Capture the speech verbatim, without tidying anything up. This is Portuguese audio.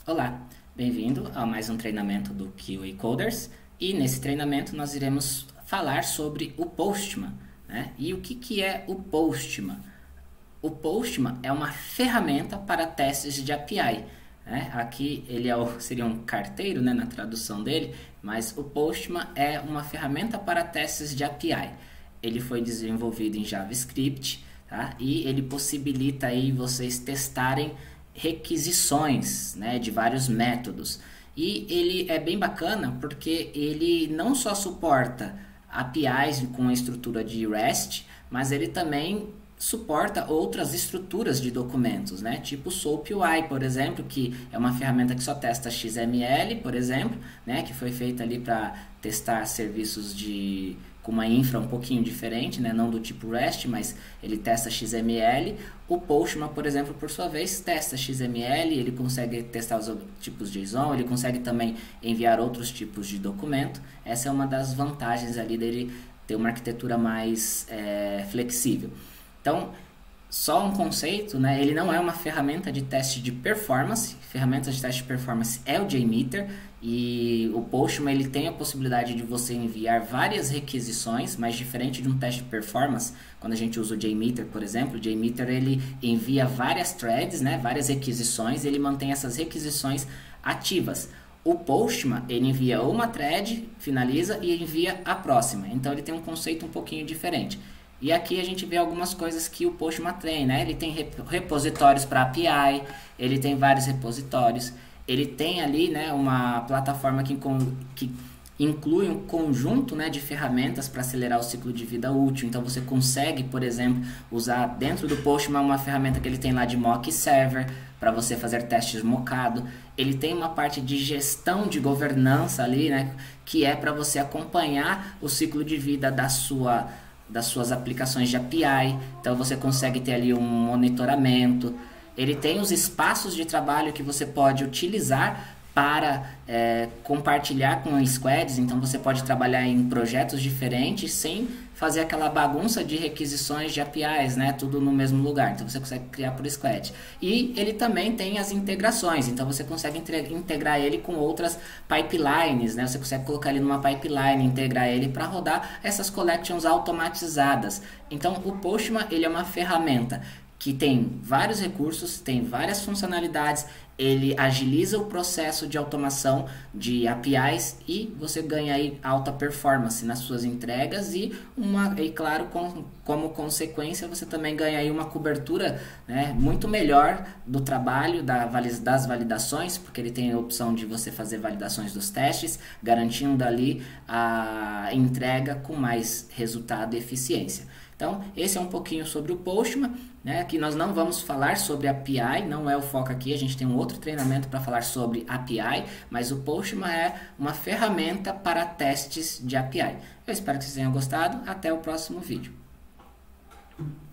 Olá, bem-vindo a mais um treinamento do Q A Coders e nesse treinamento nós iremos falar sobre o Postman, né? E o que, que é o Postman? O Postman é uma ferramenta para testes de A P I. Né? Aqui ele é o, seria um carteiro, né, na tradução dele, mas o Postman é uma ferramenta para testes de A P I. Ele foi desenvolvido em JavaScript, tá? E ele possibilita aí vocês testarem requisições, né, de vários métodos. E ele é bem bacana porque ele não só suporta A P Is com a estrutura de REST, mas ele também suporta outras estruturas de documentos, né? Tipo o SoapUI, por exemplo, que é uma ferramenta que só testa X M L, por exemplo, né? Que foi feita ali para testar serviços de com uma infra um pouquinho diferente, né? Não do tipo REST, mas ele testa X M L. O Postman, por exemplo, por sua vez, testa X M L, ele consegue testar os tipos de JSON, ele consegue também enviar outros tipos de documento. Essa é uma das vantagens ali dele ter uma arquitetura mais é, flexível. Então, só um conceito, né? Ele não é uma ferramenta de teste de performance. Ferramenta de teste de performance é o JMeter e o Postman ele tem a possibilidade de você enviar várias requisições, mas diferente de um teste de performance, quando a gente usa o JMeter, por exemplo, o JMeter ele envia várias threads, né? Várias requisições, ele mantém essas requisições ativas. O Postman ele envia uma thread, finaliza e envia a próxima. Então ele tem um conceito um pouquinho diferente. E aqui a gente vê algumas coisas que o Postman tem, né? Ele tem repositórios para A P I, ele tem vários repositórios, ele tem ali, né, uma plataforma que, que inclui um conjunto, né, de ferramentas para acelerar o ciclo de vida útil. Então você consegue, por exemplo, usar dentro do Postman uma ferramenta que ele tem lá de mock server para você fazer testes mocado. Ele tem uma parte de gestão de governança ali, né, que é para você acompanhar o ciclo de vida da sua das suas aplicações de A P I, então você consegue ter ali um monitoramento. Ele tem os espaços de trabalho que você pode utilizar para é, compartilhar com squads, então você pode trabalhar em projetos diferentes sem fazer aquela bagunça de requisições de A P Is, né? Tudo no mesmo lugar, então você consegue criar por squad. E ele também tem as integrações, então você consegue integrar ele com outras pipelines, né? Você consegue colocar ele numa pipeline, integrar ele para rodar essas collections automatizadas. Então o Postman ele é uma ferramenta que tem vários recursos, tem várias funcionalidades, ele agiliza o processo de automação de A P Is e você ganha aí alta performance nas suas entregas e, uma, e claro, com, como consequência, você também ganha aí uma cobertura, né, muito melhor do trabalho, da, das validações, porque ele tem a opção de você fazer validações dos testes, garantindo ali a entrega com mais resultado e eficiência. Então, esse é um pouquinho sobre o Postman, né? Aqui nós não vamos falar sobre A P I, não é o foco aqui, a gente tem um outro treinamento para falar sobre A P I, mas o Postman é uma ferramenta para testes de A P I. Eu espero que vocês tenham gostado, até o próximo vídeo.